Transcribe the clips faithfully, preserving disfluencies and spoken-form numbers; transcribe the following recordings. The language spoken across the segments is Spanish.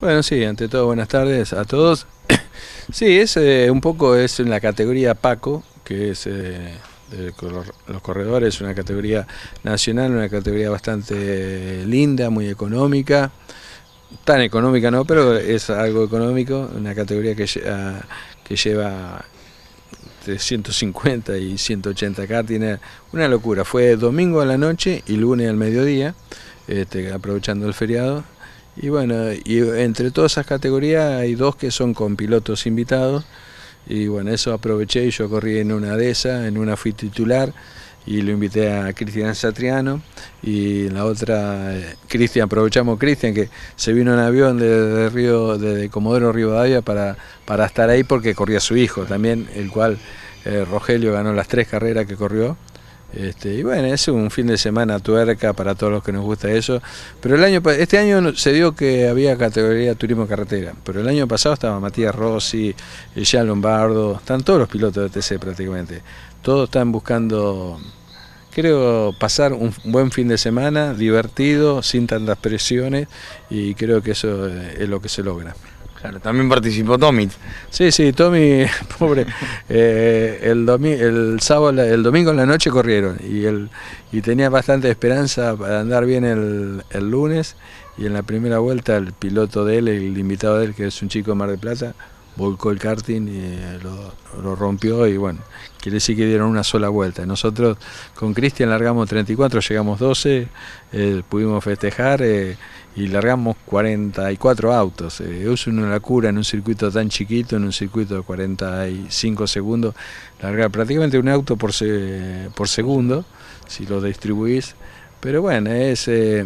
Bueno, sí, ante todo buenas tardes a todos. Sí, es eh, un poco es en la categoría Paco, que es eh, de los corredores, una categoría nacional, una categoría bastante linda, muy económica. Tan económica no, pero es algo económico, una categoría que, uh, que lleva de ciento cincuenta y ciento ochenta kartings, una locura. Fue domingo a la noche y lunes al mediodía, este, aprovechando el feriado. Y bueno, y entre todas esas categorías hay dos que son con pilotos invitados, y bueno, eso aproveché y yo corrí en una de esas, en una fui titular y lo invité a Cristian Satriano, y en la otra, Cristian, aprovechamos Cristian que se vino en avión de, Río, de Comodoro Rivadavia para, para estar ahí porque corría su hijo también, el cual eh, Rogelio ganó las tres carreras que corrió. Este, y bueno, es un fin de semana tuerca para todos los que nos gusta eso, pero el año este año se dio que había categoría turismo carretera, pero el año pasado estaba Matías Rossi, Jean Lombardo, están todos los pilotos de T C prácticamente, todos están buscando, creo, pasar un buen fin de semana, divertido, sin tantas presiones, y creo que eso es lo que se logra. Claro, también participó Tommy. Sí, sí, Tommy, pobre, eh, el, el sábado, el domingo en la noche corrieron y, el, y tenía bastante esperanza para andar bien el, el lunes, y en la primera vuelta el piloto de él, el invitado de él, que es un chico de Mar del Plata, volcó el karting y lo, lo rompió, y bueno, quiere decir que dieron una sola vuelta. Nosotros con Cristian largamos treinta y cuatro, llegamos doce, eh, pudimos festejar eh, y largamos cuarenta y cuatro autos. Eh, es una locura en un circuito tan chiquito, en un circuito de cuarenta y cinco segundos, largar prácticamente un auto por, se, por segundo, si lo distribuís. Pero bueno, es, eh,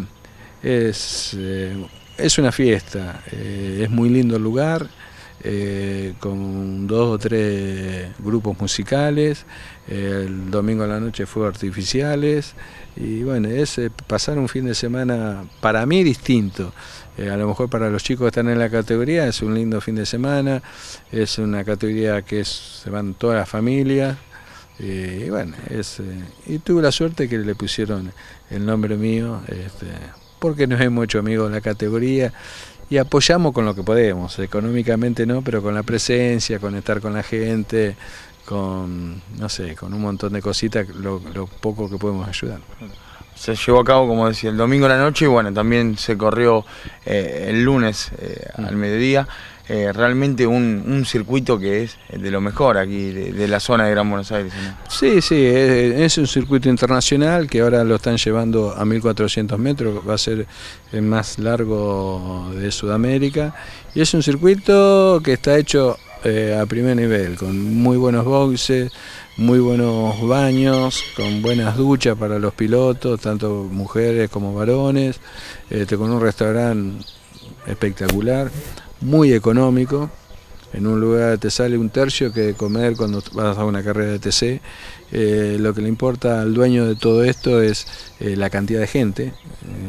es, eh, es una fiesta, eh, es muy lindo el lugar. Eh, con dos o tres grupos musicales, eh, el domingo a la noche fuegos artificiales, y bueno, es eh, pasar un fin de semana para mí distinto. Eh, a lo mejor para los chicos que están en la categoría es un lindo fin de semana, es una categoría que es, se van todas las familias, eh, y bueno, es, eh, y tuve la suerte que le pusieron el nombre mío, este, porque nos hemos hecho amigos de la categoría y apoyamos con lo que podemos, económicamente no, pero con la presencia, con estar con la gente, con, no sé, con un montón de cositas, lo, lo poco que podemos ayudar. Se llevó a cabo, como decía, el domingo a la noche, y bueno, también se corrió eh, el lunes eh, mm. al mediodía. Eh, realmente un, un circuito que es de lo mejor aquí, de, de la zona de Gran Buenos Aires, ¿no? Sí, sí, es, es un circuito internacional que ahora lo están llevando a mil cuatrocientos metros, va a ser el más largo de Sudamérica, y es un circuito que está hecho eh, a primer nivel, con muy buenos boxes, muy buenos baños, con buenas duchas para los pilotos, tanto mujeres como varones, este, con un restaurante espectacular, muy económico. En un lugar te sale un tercio que comer cuando vas a una carrera de T C. Eh, lo que le importa al dueño de todo esto es eh, la cantidad de gente. Eh,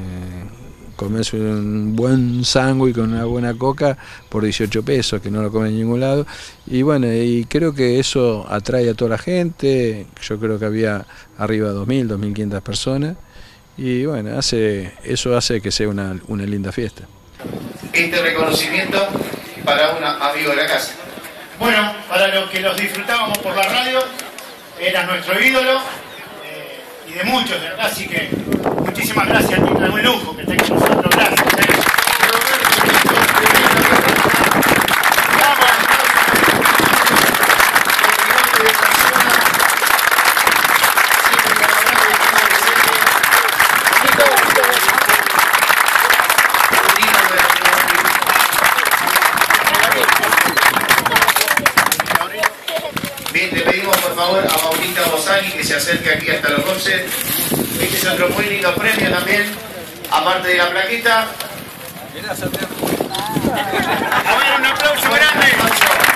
comes un buen sándwich con una buena coca por dieciocho pesos, que no lo comen en ningún lado. Y bueno, y creo que eso atrae a toda la gente. Yo creo que había arriba de dos mil, dos mil quinientas personas. Y bueno, hace, eso hace que sea una, una linda fiesta. Este reconocimiento para un amigo de la casa. Bueno, para los que los disfrutábamos por la radio, eras nuestro ídolo, eh, y de muchos, de verdad, así que muchísimas gracias, Tito, es un lujo que estés con nosotros, gracias. Eh. Bien, le pedimos por favor a Maurita Bosani que se acerque aquí hasta los boxes. Este es otro muy lindo premio también, aparte de la plaqueta. A ver, un aplauso grande.